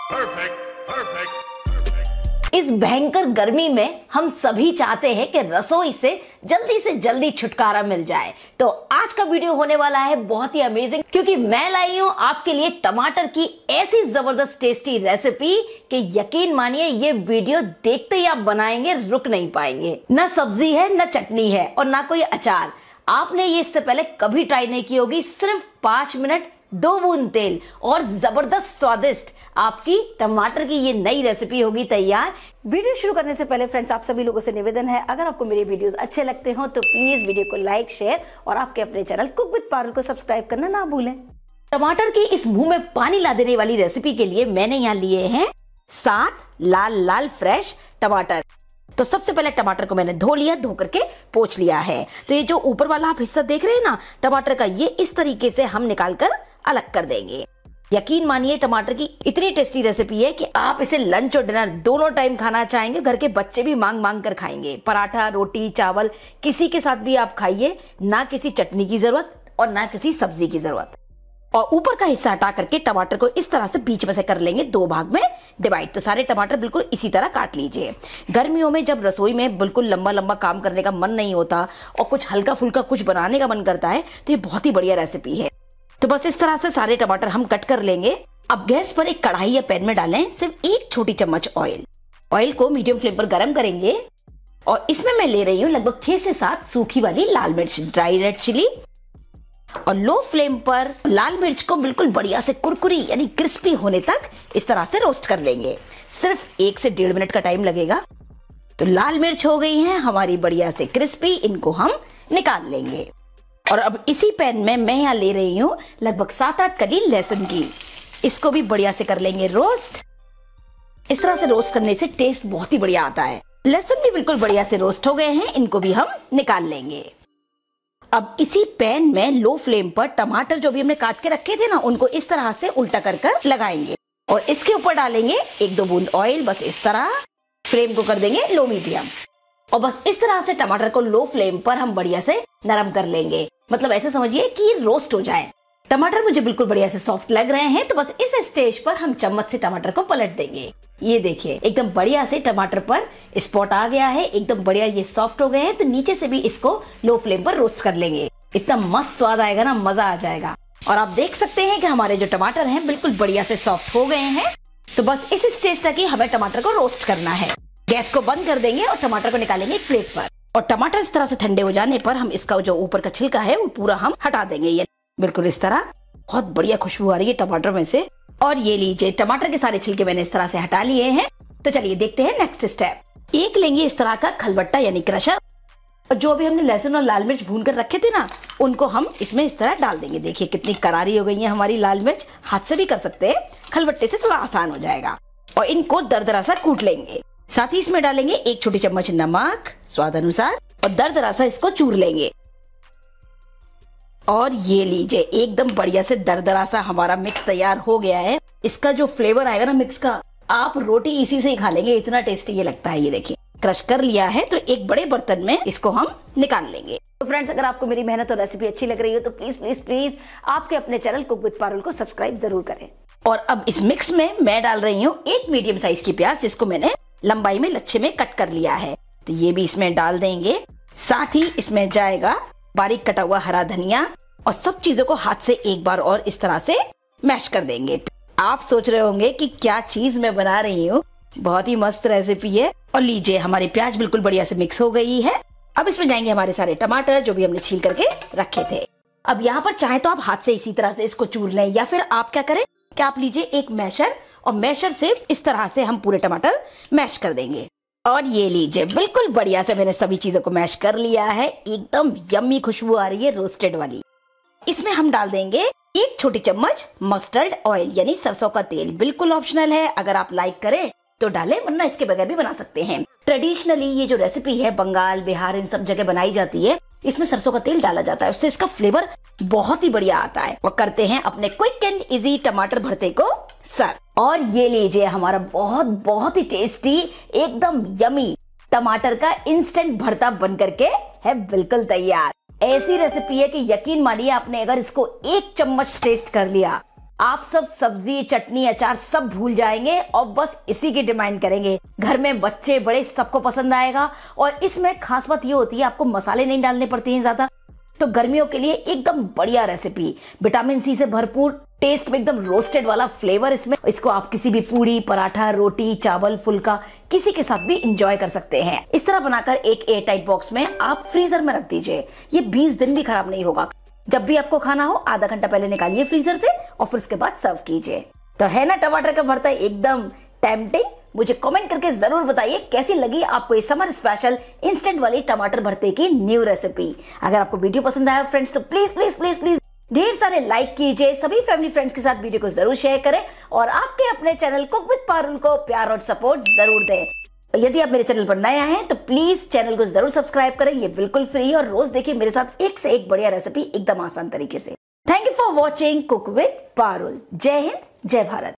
इस भयंकर गर्मी में हम सभी चाहते हैं कि रसोई से जल्दी छुटकारा मिल जाए। तो आज का वीडियो होने वाला है बहुत ही अमेजिंग, क्योंकि मैं लाई हूं आपके लिए टमाटर की ऐसी जबरदस्त टेस्टी रेसिपी कि यकीन मानिए ये वीडियो देखते ही आप बनाएंगे, रुक नहीं पाएंगे। ना सब्जी है, ना चटनी है और ना कोई अचार। आपने ये इससे पहले कभी ट्राई नहीं की होगी। सिर्फ 5 मिनट, 2 बूंद तेल और जबरदस्त स्वादिष्ट आपकी टमाटर की ये नई रेसिपी होगी तैयार। वीडियो शुरू करने से पहले फ्रेंड्स, आप सभी लोगों से निवेदन है, अगर आपको मेरे वीडियोस अच्छे लगते हो तो प्लीज वीडियो को लाइक, शेयर और आपके अपने चैनल कुक विद पारुल को सब्सक्राइब करना ना भूलें। टमाटर की इस मुंह में पानी ला देने वाली रेसिपी के लिए मैंने यहाँ लिए हैं 7 लाल फ्रेश टमाटर। तो सबसे पहले टमाटर को मैंने धो लिया, धो करके पोंछ लिया है। तो ये जो ऊपर वाला आप हिस्सा देख रहे हैं ना टमाटर का, ये इस तरीके से हम निकाल कर अलग कर देंगे। यकीन मानिए टमाटर की इतनी टेस्टी रेसिपी है कि आप इसे लंच और डिनर दोनों टाइम खाना चाहेंगे। घर के बच्चे भी मांग कर खाएंगे। पराठा, रोटी, चावल किसी के साथ भी आप खाइए। ना किसी चटनी की जरूरत और ना किसी सब्जी की जरूरत। और ऊपर का हिस्सा हटा करके टमाटर को इस तरह से बीच में से कर लेंगे 2 भाग में डिवाइड। तो सारे टमाटर बिल्कुल इसी तरह काट लीजिए। गर्मियों में जब रसोई में बिल्कुल लंबा काम करने का मन नहीं होता और कुछ हल्का फुल्का कुछ बनाने का मन करता है, तो ये बहुत ही बढ़िया रेसिपी है। तो बस इस तरह से सारे टमाटर हम कट कर लेंगे। अब गैस पर एक कढ़ाई या पैन में डालें सिर्फ 1 छोटी चम्मच ऑयल। ऑयल को मीडियम फ्लेम पर गर्म करेंगे और इसमें मैं ले रही हूँ लगभग 6 से 7 सूखी वाली लाल मिर्च, ड्राई रेड चिली। और लो फ्लेम पर लाल मिर्च को बिल्कुल बढ़िया से कुरकुरी यानी क्रिस्पी होने तक इस तरह से रोस्ट कर लेंगे। सिर्फ 1 से 1.5 मिनट का टाइम लगेगा। तो लाल मिर्च हो गई हैं हमारी बढ़िया से क्रिस्पी, इनको हम निकाल लेंगे। और अब इसी पैन में मैं यहाँ ले रही हूँ लगभग 7-8 कली लहसुन की। इसको भी बढ़िया से कर लेंगे रोस्ट। इस तरह से रोस्ट करने से टेस्ट बहुत ही बढ़िया आता है। लहसुन भी बिल्कुल बढ़िया से रोस्ट हो गए हैं, इनको भी हम निकाल लेंगे। अब इसी पैन में लो फ्लेम पर टमाटर जो भी हमने काट के रखे थे ना, उनको इस तरह से उल्टा कर लगाएंगे और इसके ऊपर डालेंगे 1-2 बूंद ऑयल। बस इस तरह फ्लेम को कर देंगे लो मीडियम। और बस इस तरह से टमाटर को लो फ्लेम पर हम बढ़िया से नरम कर लेंगे। मतलब ऐसे समझिए कि रोस्ट हो जाए। टमाटर मुझे बिल्कुल बढ़िया से सॉफ्ट लग रहे हैं। तो बस इस स्टेज पर हम चम्मच से टमाटर को पलट देंगे। ये देखिए एकदम बढ़िया से टमाटर पर स्पॉट आ गया है, एकदम बढ़िया ये सॉफ्ट हो गए हैं। तो नीचे से भी इसको लो फ्लेम पर रोस्ट कर लेंगे। इतना मस्त स्वाद आएगा ना, मजा आ जाएगा। और आप देख सकते हैं कि हमारे जो टमाटर हैं बिल्कुल बढ़िया से सॉफ्ट हो गए हैं। तो बस इस स्टेज तक ही हमें टमाटर को रोस्ट करना है। गैस को बंद कर देंगे और टमाटर को निकालेंगे एक प्लेट पर। और टमाटर इस तरह से ठंडे हो जाने पर हम इसका जो ऊपर का छिलका है वो पूरा हम हटा देंगे। ये बिल्कुल इस तरह बहुत बढ़िया खुशबू आ रही है टमाटर में से। और ये लीजिए टमाटर के सारे छिलके मैंने इस तरह से हटा लिए हैं। तो चलिए देखते हैं नेक्स्ट स्टेप। एक लेंगे इस तरह का खलबट्टा यानी क्रशर। और जो भी हमने लहसुन और लाल मिर्च भून कर रखे थे ना, उनको हम इसमें इस तरह डाल देंगे। देखिए कितनी करारी हो गई है हमारी लाल मिर्च। हाथ से भी कर सकते हैं, खलबट्टे से थोड़ा आसान हो जाएगा। और इनको दरदरा सा कूट लेंगे। साथ ही इसमें डालेंगे 1 छोटी चम्मच नमक स्वाद अनुसार और दरदरा सा इसको चूर लेंगे। और ये लीजिए एकदम बढ़िया से दरदरा सा हमारा मिक्स तैयार हो गया है। इसका जो फ्लेवर आएगा ना मिक्स का, आप रोटी इसी से ही खा लेंगे, इतना टेस्टी ये लगता है। ये देखिए क्रश कर लिया है। तो एक बड़े बर्तन में इसको हम निकाल लेंगे। तो फ्रेंड्स, अगर आपको मेरी मेहनत और रेसिपी अच्छी लग रही हो तो प्लीज आपके अपने चैनल कुक विद पारुल को सब्सक्राइब जरूर करें। और अब इस मिक्स में मैं डाल रही हूँ 1 मीडियम साइज की प्याज, जिसको मैंने लंबाई में लच्छे में कट कर लिया है। तो ये भी इसमें डाल देंगे। साथ ही इसमें जाएगा बारीक कटा हुआ हरा धनिया। और सब चीजों को हाथ से एक बार और इस तरह से मैश कर देंगे। आप सोच रहे होंगे कि क्या चीज मैं बना रही हूँ, बहुत ही मस्त रेसिपी है। और लीजिए हमारी प्याज बिल्कुल बढ़िया से मिक्स हो गई है। अब इसमें जाएंगे हमारे सारे टमाटर जो भी हमने छील करके रखे थे। अब यहाँ पर चाहे तो आप हाथ से इसी तरह से इसको चूर लें, या फिर आप क्या करें कि आप लीजिए एक मैशर और मैशर से इस तरह से हम पूरे टमाटर मैश कर देंगे। और ये लीजिए बिल्कुल बढ़िया से मैंने सभी चीजों को मैश कर लिया है। एकदम यम्मी खुशबू आ रही है रोस्टेड वाली। इसमें हम डाल देंगे 1 छोटी चम्मच मस्टर्ड ऑयल यानी सरसों का तेल। बिल्कुल ऑप्शनल है, अगर आप लाइक करें तो डालें, वरना इसके बगैर भी बना सकते हैं। ट्रेडिशनली ये जो रेसिपी है बंगाल, बिहार, इन सब जगह बनाई जाती है। इसमें सरसों का तेल डाला जाता है, उससे इसका फ्लेवर बहुत ही बढ़िया आता है। और करते हैं अपने क्विक एंड इजी टमाटर भरते को सर्व। और ये लीजिए हमारा बहुत ही टेस्टी एकदम यमी टमाटर का इंस्टेंट भरता बन करके है बिल्कुल तैयार। ऐसी रेसिपी है कि यकीन मानिए आपने अगर इसको 1 चम्मच टेस्ट कर लिया, आप सब सब्जी, चटनी, अचार सब भूल जाएंगे और बस इसी की डिमांड करेंगे। घर में बच्चे बड़े सबको पसंद आएगा। और इसमें खास बात ये होती है आपको मसाले नहीं डालने पड़ते हैं ज्यादा। तो गर्मियों के लिए एकदम बढ़िया रेसिपी, विटामिन सी से भरपूर, टेस्ट में एकदम रोस्टेड वाला फ्लेवर इसमें। इसको आप किसी भी पूड़ी, पराठा, रोटी, चावल, फुल्का किसी के साथ भी इंजॉय कर सकते हैं। इस तरह बनाकर एक एयर टाइट बॉक्स में आप फ्रीजर में रख दीजिए। ये 20 दिन भी खराब नहीं होगा। जब भी आपको खाना हो आधा घंटा पहले निकालिए फ्रीजर से और फिर उसके बाद सर्व कीजिए। तो है ना टमाटर का भरता एकदम टेम्पटिंग। मुझे कमेंट करके जरूर बताइए कैसी लगी आपको ये समर स्पेशल इंस्टेंट वाली टमाटर भरते की न्यू रेसिपी। अगर आपको वीडियो पसंद आया फ्रेंड्स तो प्लीज प्लीज प्लीज प्लीज ढेर सारे लाइक कीजिए। सभी फैमिली फ्रेंड्स के साथ वीडियो को जरूर शेयर करें और आपके अपने चैनल कुक विद पारुल को प्यार और सपोर्ट जरूर दें। यदि आप मेरे चैनल पर नए आए हैं तो प्लीज चैनल को जरूर सब्सक्राइब करें। ये बिल्कुल फ्री है और रोज देखिए मेरे साथ एक से एक बढ़िया रेसिपी एकदम आसान तरीके से। Thank you for watching cook with Parul. जय हिंद, जय भारत।